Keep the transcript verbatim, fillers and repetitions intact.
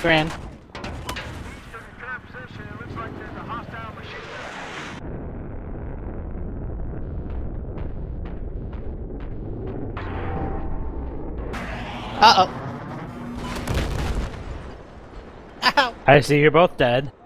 Grand. Uh-oh. Ow! I see you're both dead.